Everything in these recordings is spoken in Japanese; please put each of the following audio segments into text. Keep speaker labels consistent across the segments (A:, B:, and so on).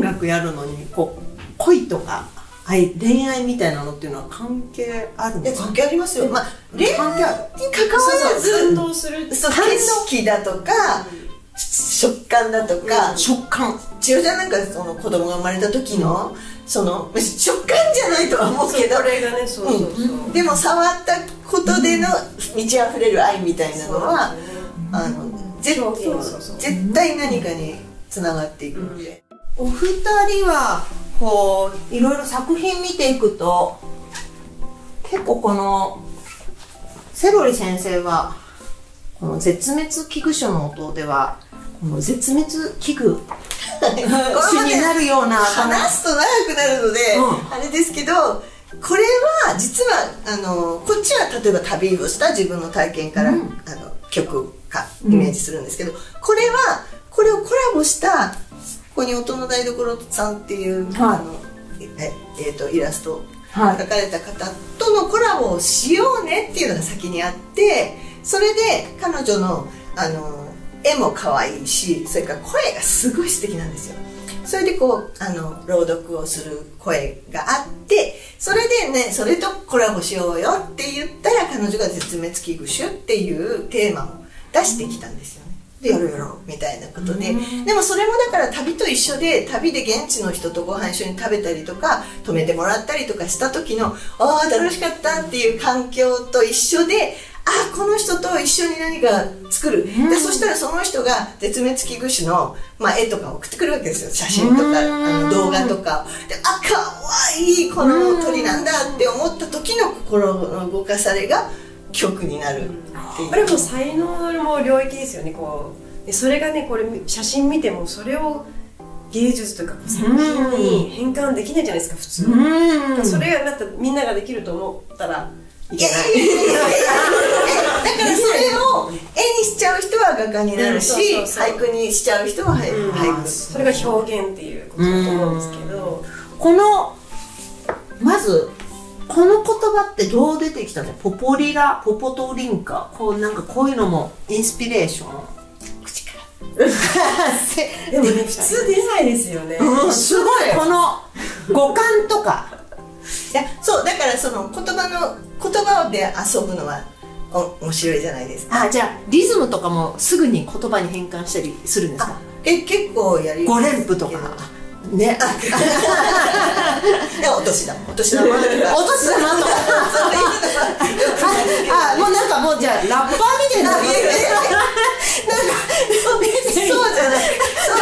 A: 長くやるのにこう恋とか恋愛みたいなのっていうのは関係あるんですか？
B: 関係ありますよ。まあ恋愛に関わらず
C: 感動する
B: 景色だとか食感だとか、
A: 食感、
B: 千代ちゃんなんかその子供が生まれた時のその食感じゃないとは思うけど、
C: これがね、そうそうそう、
B: でも触ったことでの満ち溢れる愛みたいなのは絶対何かにつながっていくので、お二人はこういろいろ作品見ていくと結構このセロリ先生はこの絶滅危惧種の音ではこの絶滅危惧種になるような話すと長くなるので、あれですけど、これは実はこっちは例えば旅をした自分の体験から、曲かイメージするんですけど、これはこれをコラボしたここに音の台所さんっていう、イラスト描かれた方とのコラボをしようねっていうのが先にあって、それで彼女の絵も可愛いし、それから声がすごい素敵なんですよ。それでこう朗読をする声があって、それでね、それとコラボしようよって言ったら、彼女が絶滅危惧種っていうテーマを出してきたんですよね。でやろうやろうみたいなことで、でもそれもだから旅と一緒で、旅で現地の人とご飯一緒に食べたりとか泊めてもらったりとかした時の楽しかったっていう環境と一緒で、この人と一緒に何か作る、でそしたらその人が絶滅危惧種の、絵とか送ってくるわけですよ。写真とか動画とかで、かわいいこの鳥なんだって思った時の心の動かされが曲になるっていう。
C: これも才能の領域ですよね。こうでそれがね、これ写真見てもそれを芸術というか作品に変換できないじゃないですか、普通。それがだってみんなができると思ったらいけない。だ
B: からそれを絵にしちゃう人は画家になるし、俳句にしちゃう人は俳句。
C: それが表現っていうことだと思うんですけど、
A: まずこの言葉ってどう出てきたの？ポポリラ、ポポトリンカ、なんかこういうのもインスピレーション。口から。
C: でもね、普通出ないですよね。
A: すごいこの五感とか。
B: いや、そうだからその言葉で遊ぶのは面白いじゃないですか。
A: じゃあリズムとかもすぐに言葉に変換したりするんですか？
B: 結構やります。
A: 5連符とかね。
B: お年玉とか。お年玉とか。
A: もうなんかもうじゃあラッパーみたいな。なんか
B: そうじゃない。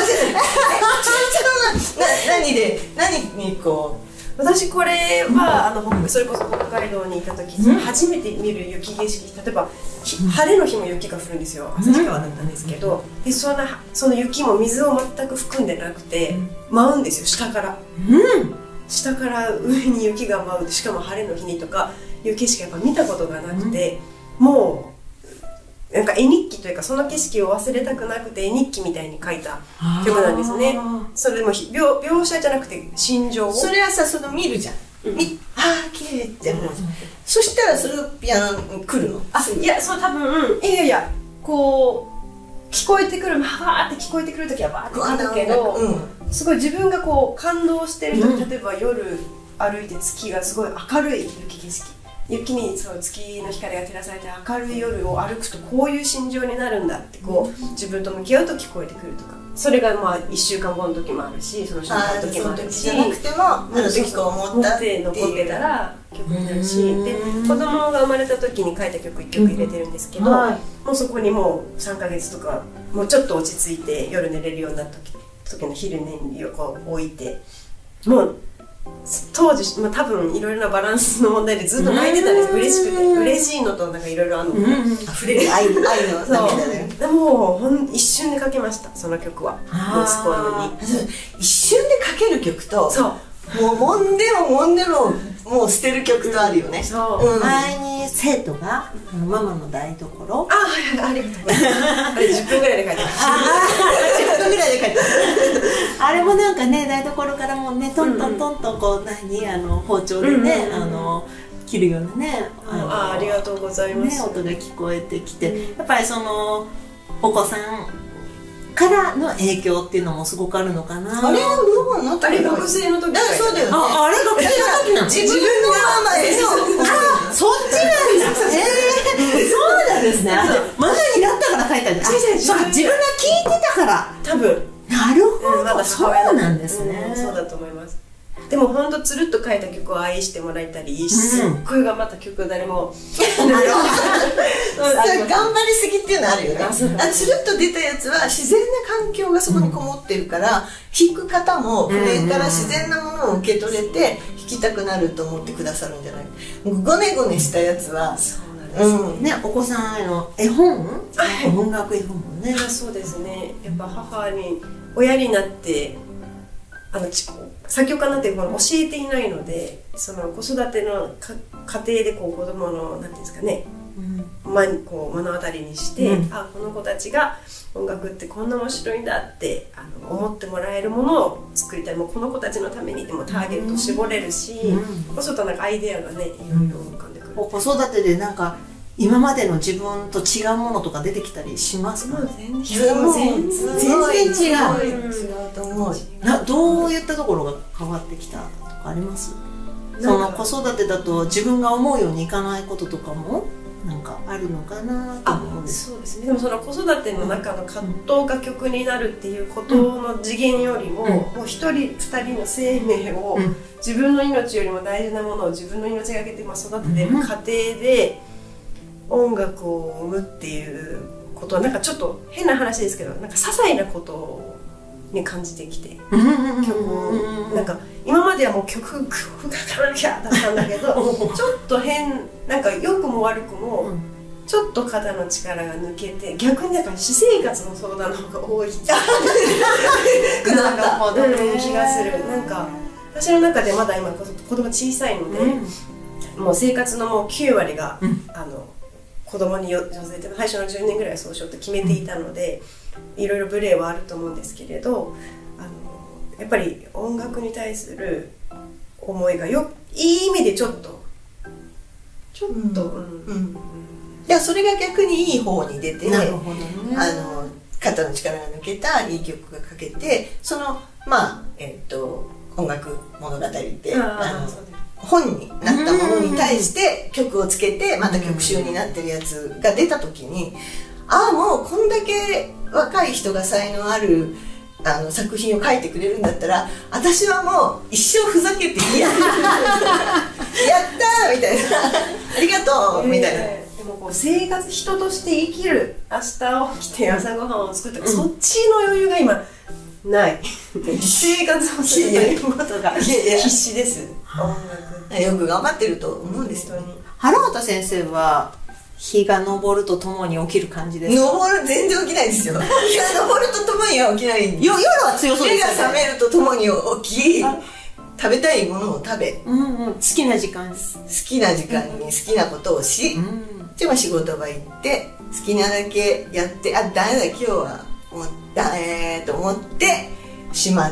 B: 何にこう。
C: 私これはそれこそ北海道に行った時に初めて見る雪景色、例えば晴れの日も雪が降るんですよ。旭川だったんですけど、でその雪も水を全く含んでなくて舞うんですよ、下から、下から上に雪が舞う。しかも晴れの日にとかいう景色やっぱ見たことがなくて、もうなんか絵日記というか、その景色を忘れたくなくて絵日記みたいに書いた曲なんですね。それでも描写じゃなくて心情を。
B: それはさ、見るじゃん。綺麗って思う。そしたらそれがピアノに来るの？
C: いや、そう多分いやこう聞こえてくる、バーって聞こえてくる時はバーって来るけど、すごい自分がこう感動してる時、例えば夜歩いて月がすごい明るい雪景色。雪に月の光が照らされて明るい夜を歩くとこういう心情になるんだって、こう自分と向き合うと聞こえてくるとか、それが1週間後の時もあるし、その瞬間の時もあるし、
B: じゃなくてもあの時こう思ったって
C: 残ってたら曲になるし、で子供が生まれた時に書いた曲1曲入れてるんですけど、もうそこにもう3ヶ月とかもうちょっと落ち着いて夜寝れるようになった時の昼寝をこう置いて、もう当時、多分いろいろなバランスの問題でずっと泣いてたんです。嬉しくて、嬉しいのとなんかいろいろあるの、
B: 溢れる愛の涙で。
C: でも一瞬で書けました、その曲は。息子に
B: 一瞬で書ける曲と、もうもんでももう捨てる曲とあるよね。
A: 前に生徒がママの台所、
C: ありがとうございます。あれ10分ぐらいで書いてました。
A: 10分ぐらいで書いてました。あれもなんかね、台所からもね、トントントンとこう包丁でね、切るようなね、
C: ありがとうございます。
A: 音が聞こえてきて、やっぱりお子さんからの影響っていうのもすごくあるのかな。
B: あれはブルボンの
C: あれ学生の時
B: だそうだよね。
A: あれ学生の時なの？
B: 自分のママで
A: そっちなんですね。そうなんですね。ママになったから書いたんです。自分が聞いてたから。
C: 多分。
A: なるほど。
C: まだ
A: そうなんですね。
C: そうだと思います。でも本当つるっと書いた曲を愛してもらえたり、すっごい頑張った曲を誰も
B: 頑張りすぎっていうのあるよね。つるっと出たやつは自然な環境がそこにこもってるから、弾く方も譜面から自然なものを受け取れて弾きたくなると思ってくださるんじゃない。ごねごねしたやつは
A: ね、お子さんへの絵本、音楽絵本もね。
C: そうですね。やっぱ母に親になって作曲家になって教えていないので、その子育ての家庭で子供のなんていうんですかね、こう目の当たりにして、この子たちが音楽ってこんな面白いんだって思ってもらえるものを作りたい。もうこの子たちのためにでもターゲット絞れるし、そうするとなんかアイデアがねいろいろ浮かんでくる。
A: 子育てでなんか今までの自分と違うものとか出てきたりしますか？
C: 全然
A: 違
B: うと思う。
A: どういったところが変わってきたとかあります？その子育てだと自分が思うようにいかないこととかもなんかあるのかなと思うんです。
C: そうですね。でもその子育ての中の葛藤が曲になるっていうことの次元よりも、もう一人二人の生命を、自分の命よりも大事なものを自分の命がけて育ててる過程で音楽を生むっていうことはなんかちょっと変な話ですけど、なんか些細なことに感じてきて、曲をなんか今まではもう曲がかなきゃだったんだけどちょっとなんか良くも悪くもちょっと肩の力が抜けて、逆になんか私生活の相談の方が多いなんか気がする。なんか私の中でまだ今子供小さいので、もう生活のもう9割が子供に寄せて最初の10年ぐらいはそうしようと決めていたので、いろいろ無礼はあると思うんですけれど、やっぱり音楽に対する思いがいい意味でちょっと
B: いや、それが逆にいい方に出て、
A: なるほどね、
B: 肩の力が抜けたいい曲が書けて、その音楽物語って本になったものに対して曲をつけてまた曲集になってるやつが出た時に、もうこんだけ若い人が才能ある作品を書いてくれるんだったら、私はもう一生ふざけていいややったーみたいなありがとうみたいな。
C: でもこう生活、人として生きる、明日起きて朝ごはんを作った、そっちの余裕が今ない生活をするということが必死です。
B: よく頑張ってると思うんですよ。
A: 原畑先生は日が昇るとともに起きる感じですか？
B: 全然起きないですよ。日が昇るとともには起きないんです。
A: 夜は強そうですよね。
B: 目が覚めるとともに起き、食べたいものを食べ、
A: 好きな時間に
B: 好きなことをし、で仕事場行って好きなだけやって、ダメだ今日はもうダメと思ってしまって、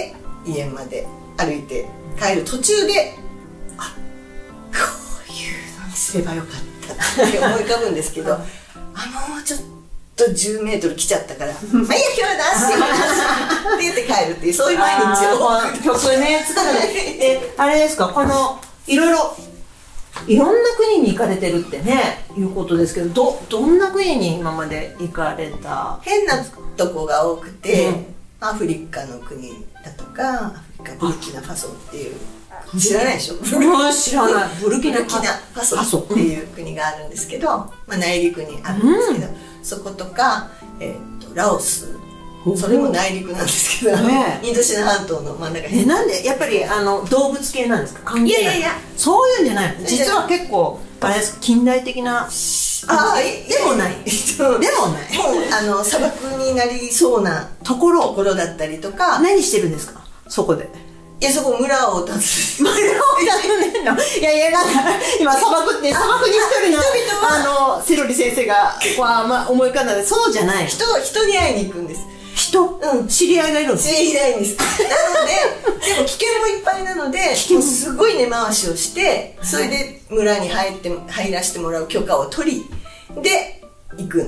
B: 家まで歩いて帰る途中でこういうのにすればよかったって思い浮かぶんですけどもうちょっと10メートル来ちゃったからまあいいや今日はって言って帰るっていう、そういう毎日を
A: 曲ね作るあれですか、このいろんな国に行かれてるってねいうことですけど、どんな国に今まで行かれた？
B: 変なとこが多くて、アフリカの国だとか、アフリカブルキナファソっていう、知らないでしょ？
A: 知らない。ブルキナフ
B: ァソっていう国があるんですけど、内陸にあるんですけど、そことか、ラオス、それも内陸なんですけど、インドシナ半島の真ん中に。
A: なんでやっぱり動物系なんですか？関係ない。いやそういうんじゃない。実は結構あれです近代的な。でもない。
B: もう砂漠になりそうなところだったりとか。
A: 何してるんですかそこで？
B: いや、そこ村を建つ。
A: 村を建てんの？いやなんか今砂漠に一人のセロリ先生が思い浮かんだんで、そうじゃない。
B: 人に会いに行くんです。
A: 知り合いがいるんです。
B: 知り合いです。なので、でも危険もいっぱいなので、すごい根回しをして、それで村に入らせてもらう許可を取り、で、行くんです。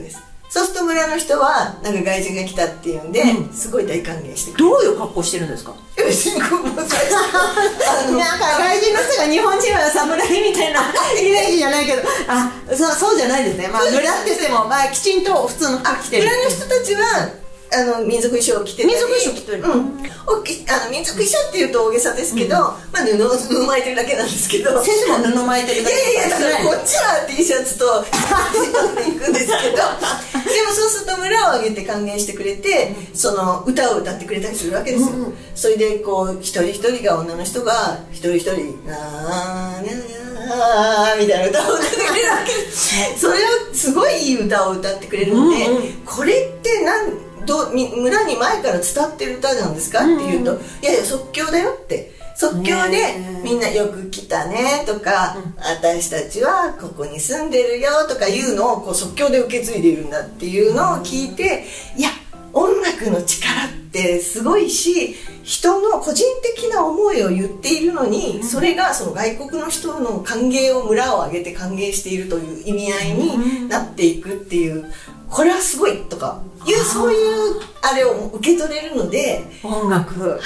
B: そうすると村の人はなんか外人が来たっていうんで、すごい大歓迎してくれる。
A: どういう格好してるんですか？
B: 別にこうもう最初
A: なんか外人の人が日本人は侍みたいなイメージじゃないけど、そうじゃないですね。まあ村って言っても、まあきちんと普通の服着てる。
B: 村の人たちは民族衣装を着てたり、
A: 民族衣装着てる。
B: 民族衣装っていうと大げさですけど、まあ布を巻いてるだけなんですけど。
A: 先生も布巻いてるだけ。
B: いやだからこっちは T シャツと行くんですけど、でもそうすると村を挙げて歓迎してくれて、その歌を歌ってくれたりするわけですよ。それでこう一人一人が、女の人が一人一人「なーねー」みたいな歌を歌ってくれるわけです。それをすごいいい歌を歌ってくれるので、これって村に前から伝わってる歌なんですかって言うと、いやいや即興だよって、即興でみんなよく来たねとか、私たちはここに住んでるよとかいうのをこう即興で受け継いでいるんだっていうのを聞いて、いや音楽の力ってすごいし、人の個人的な思いを言っているのに、それがその外国の人の歓迎を村を挙げて歓迎しているという意味合いになっていくっていう、これはすごいとかいう、そういうあれを受け取れるので、
A: 音楽、
B: はい、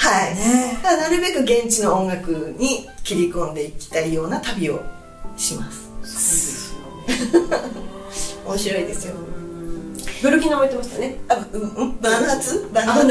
B: だからなるべく現地の音楽に切り込んでいきたいような旅をします。面白いですよ。
C: ブルキナも言ってましたね。
B: バヌアツ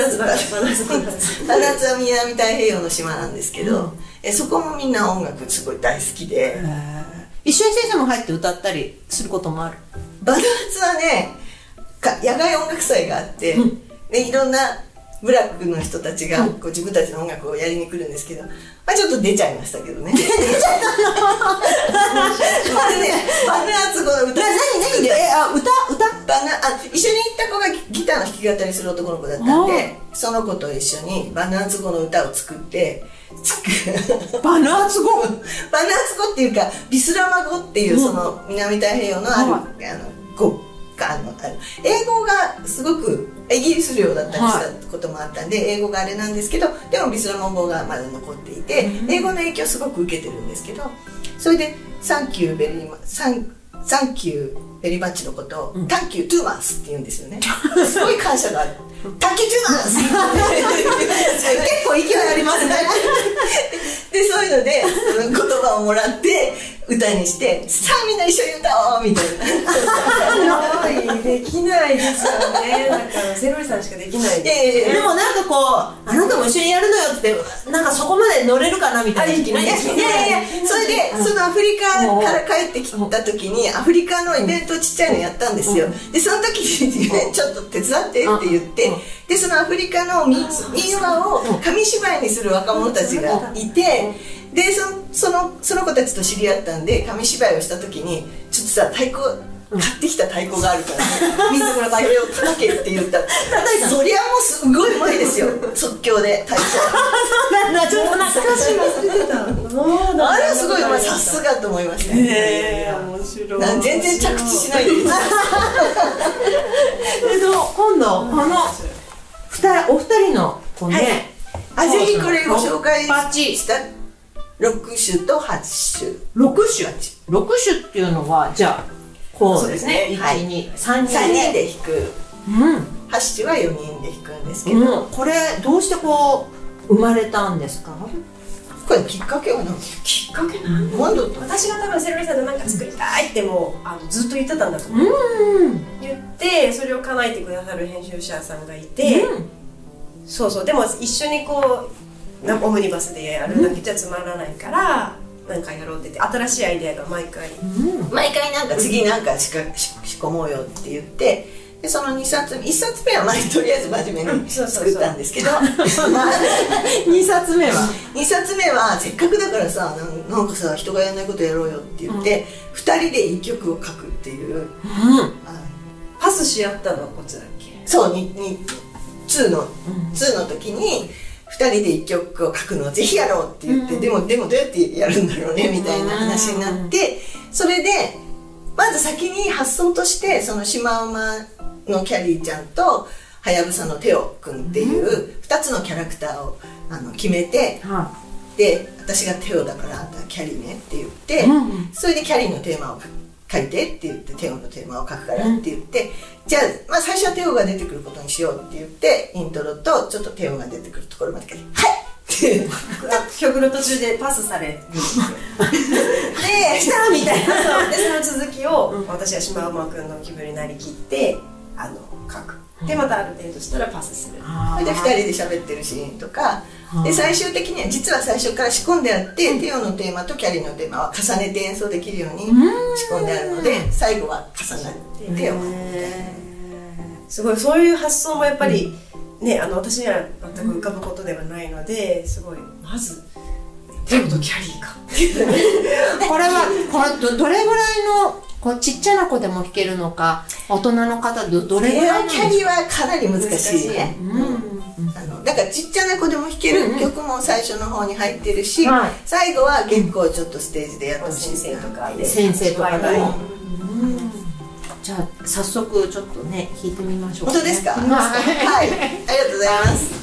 B: は南太平洋の島なんですけど、そこもみんな音楽すごい大好きで、
A: 一緒に先生も入って歌ったりすることもある。
B: バヌアツはね、野外音楽祭があって、でいろんなブラックの人たちがこう自分たちの音楽をやりに来るんですけど、まあ、ちょっと出ちゃいましたけどね。出ちゃったの。バヌアツ語の歌。
A: 何で？
B: 一緒に行った子がギターの弾き語りする男の子だったんで、その子と一緒にバヌアツ語の歌を作って、
A: バヌアツ語？
B: バヌアツ語っていうかビスラマ語っていう、その南太平洋のある語が英語がすごくイギリス領だったりしたこともあったんで、英語があれなんですけど、でもビスラマ語がまだ残っていて、英語の影響をすごく受けてるんですけど、それでサンキューベリーマッチのことをタンキュートゥーマンスって言うんですよね。すごい感謝がある。タンキュートゥーマンス
A: 結構勢いありますね。
B: でそういうので言葉をもらって歌にして、さあみんな一緒に歌おうみたいな。
C: できないですよね。だからセロリさんしかできない
A: でもなんかこう、あなたも一緒にやるのよって、なんかそこまで乗れるかなみたいな。
B: いやそれでそのアフリカから帰ってきた時にアフリカのイベントをちっちゃいのやったんですよ。でその時にちょっと手伝ってって言って、でそのアフリカの民話を紙芝居にする若者たちがいて、でその子たちと知り合ったんで、紙芝居をした時にちょっとさ太鼓買ってきた太鼓があるから、みんなこれを叩けって言ったら、そりゃもうすごいうまいですよ、即興で太鼓。
A: ちょっと懐かしい、忘れてた。
B: あれはすごいうまい、さすがと思いました。
C: 面白い。
B: 全然着地しないで。
A: 今度このお二人のこうね、
B: ぜひこれご紹介した6種と8種。
A: 6種っていうのはじゃあこうですね、1、2、3人で
B: 弾く。8種は4人で弾くんですけど、
A: これどうしてこう生まれたんですか？
B: これきっかけは何？
C: きっかけなんだ。私が多分セロリさんと何か作りたいってもうずっと言ってたんだと思う。言ってそれを叶えてくださる編集者さんがいて、そうそう、でも一緒にこうオムニバスでやるだけじゃつまらないから、なんかやろうって言って新しいアイデアが毎回
B: なんか次なんか仕込もうよって言って、でその1冊目はとりあえず真面目に作ったんですけど、
A: 2冊目
B: はせっかくだからさ、なんかさ人がやらないことやろうよって言って、2人で1曲を書くっていう、
C: パスし合ったのはこっちだっけ？
B: そう2の時に2人で1曲を書くのをぜひやろうって言って、でもどうやってやるんだろうねみたいな話になって、それでまず先に発想としてそのシマウマのキャリーちゃんとハヤブサのテオくんっていう2つのキャラクターを決めて、で私がテオだからあんたキャリーねって言って、それでキャリーのテーマを書いてって言ってテオのテーマを書くからって言って、じゃあ、まあ、最初はテオが出てくることにしようって言ってイントロとちょっとテオが出てくるところまで書いて「はい!」って
C: 曲の途中でパスされるんですよ。
B: で「来た!」みたいな。
C: でその続きを私は島馬くんの気分になりきって書く。でまたある程度したらパスする。
B: で2人で喋ってるシーンとかで、最終的には実は最初から仕込んであって、テオのテーマとキャリーのテーマは重ねて演奏できるように仕込んであるので、最後は重なってテオみたいな。
C: すごいそういう発想もやっぱりね、私には全く浮かぶことではないので、すごいまずテオとキャリーか。
A: これどれぐらいのちっちゃな子でも弾けるのか、大人の方どれぐらいなんですか？
B: キャリーはかなり難しいね。だからちっちゃな子でも弾ける曲も最初の方に入ってるし、最後は結構ちょっとステージでやってほしい
C: 先生とかで。
A: 先生とかで。じゃあ早速ちょっとね弾いてみましょう。
B: 本当ですか？はい、ありがとうございます。